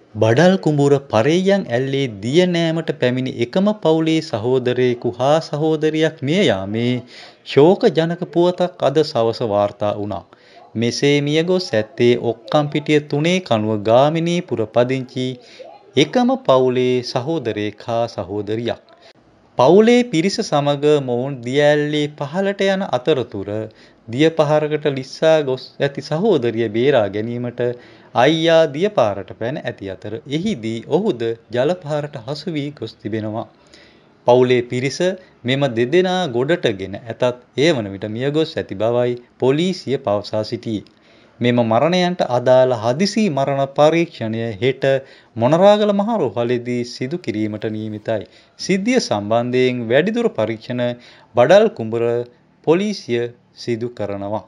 බඩල් කුඹුර පරෙය්‍යන් ඇල්ලේ දිය නෑමට පැමිණි එකම පවුලේ සහෝදරයෙකු හා සහෝදරියක් මිය යාමේ ශෝකජනක පුවතක් අද සවස වාර්තා වුණා. මෙසේ මියගොස් ඇත්තේ ඔක්කම්පිටිය 3 කණුව ගාමිණීපුර පදිංචි එකම පවුලේ සහෝදරයෙක් හා සහෝදරියක්. පවුලේ පිරිස සමග මොවුන් දිය ඇල්ලේ පහළට යන අතරතුර දිය පහරකට ලිස්සා ගොස් ඇති සහෝදරිය බේරා ගැනීමට අයියා දිය පාරට පැන ඇති අතර එහිදී ඔහුද ජල පහරට හසු වී ගොස් තිබෙනවා. පවුලේ පිරිස මෙම දෙදෙනා ගොඩටගෙන ඇතත් ඒ වන විට මියගොස් ඇති බවයි පොලිසිය පවසා සිටියේ. මෙම මරණයන්ට අදාළ හදිසි මරණ පරීක්ෂණය හෙට මොනරාගල මහ රෝහලේදී සිදු කිරීමට නියමිතයි. සිද්ධිය සම්බන්ධයෙන් වැඩිදුර පරීක්ෂණ බඩල් කුඹුර පොලිසිය සිදු කරනවා.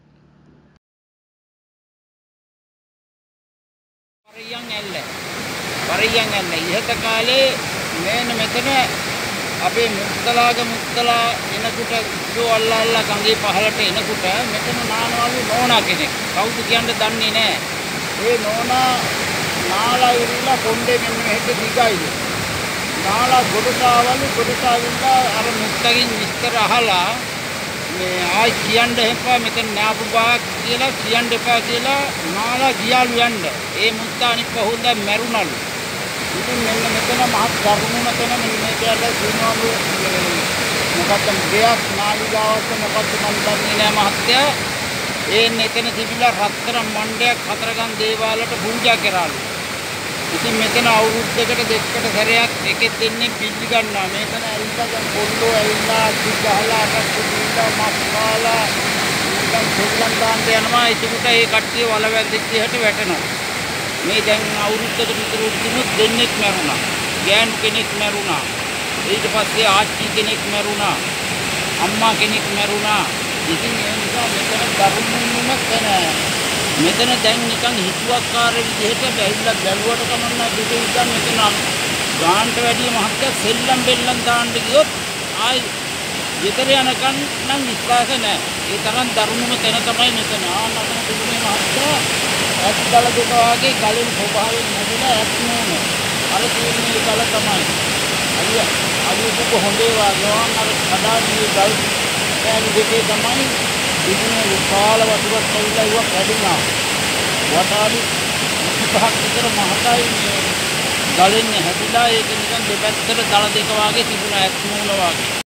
වරියන් ඇල්ල ඉහත කාලේ මෙතන අපේ මුත්තලා එනකොට ඉස්සෝ අල්ලා ගඟේ පහළට එනකොට මෙතන නානවලු නෝනා කෙනෙක්. කවුද කියන්න දන්නේ නැහැ. ඒ නෝනා නාලා ඉරිලා කොණ්ඩේ මෙන්න මෙහෙට දිගයිද. නාලා ගොඩට ආවිල්ලා අර මුත්තකින් විස්තර අහලා මේ ආයි කියන්න එපා මෙතන නාපු බාක් කියලා කියන්න එපා කියලා නාලා ගියාලු යන්න. ඒ මුත්තා අනිත් පහුවෙන්දා මැරුණලු. ඉතින් මෙන්න මෙතන මහත් කරුණුන තැන මෙන්න මේ කියලා සීනවලු මොකක්ද ගයක් නාලිගාවක මොකක්ද මන් දන්නේ නෑ මහත්තයා. ඒ මෙතන තිබිලා රත්තරන් මණ්ඩයක් හතරගම් දේවාලයට පූජා කරාලු. ඉතින් මෙතන අවුරුද්දකට දෙකකට සැරයක් එකෙක් දෙන්නේ පිළි ගන්නවා. මෙතන ඇවිල්ලා දැන් පොල්ලෝ ඇවිල්ලා අත්තිගහලා අරක්කු දීලා මස්කාලා දැන් සෙල්ලම් දාන්න යනවා. ඒකට ඒ කට්ටිය වලවැද්දෙක් දිහට වැටෙනවා. මේ දැන් අවුරුද්දකට විතර උඩිනුත් දෙන්නෙක් මැරුණා. ගෑනු කෙනෙක් මැරුණා. ඊට පස්සේ ආච්චි කෙනෙක් මැරුණා. අම්මා කෙනෙක් මැරුණා. ඉතින් ඒ නිසා මෙතන දරුණුම තැන. මෙතන දැන් නිකන් හිතුවක්කාර විදිහට බැහැilla බැලුවට කමන්න දුක ඉඳන් මෙතන ගාන්ට වැඩි මහත්තයා සෙල්ලම් බෙල්ලම් දාන්න ගියොත් ආයි විතර යනකන් නම් විශ්වාස නැහැ. ඒ තරම් දරුණුම තැන තමයි මෙතන. ආනතන දුන්නේ මහත්තයා ඇත්දල දෙක වගේ ගලින් ස්වභාවයෙන් නැදලා ඇත් නෝන. අර තියෙන්නේ ගල තමයි. අලියක හොඳේ වාගෝන් අර කඩාදී ගල් කෑලි දෙකේ තමයි ඉන්නේ විශාල වතුරක් ඇවිල්ලා ඉව කැඩුනා. වටාලි 25ක් විතර මහතයි ගලෙන් හැදිලා ඒක නිකන් දෙපැත්තට දල දෙක වගේ තිබුණා ඇත් නෝන වගේ.